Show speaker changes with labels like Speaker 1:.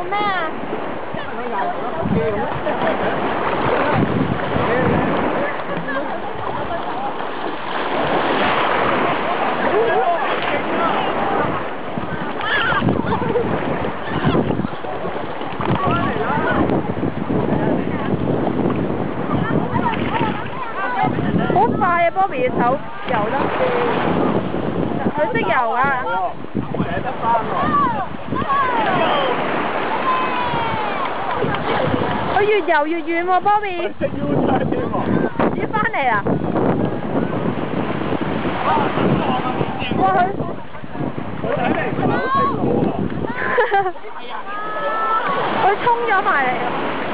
Speaker 1: 做咩啊？好快啊 ！Bobby 嘅手游得，佢識游啊！
Speaker 2: 捨得翻喎。
Speaker 1: 佢越游越遠喎 ，Bobby。
Speaker 2: 識 U turn添喎。
Speaker 1: 咦，翻嚟啦！哇，
Speaker 2: 佢睇嚟唔係好識路喎。
Speaker 1: 佢衝咗埋嚟。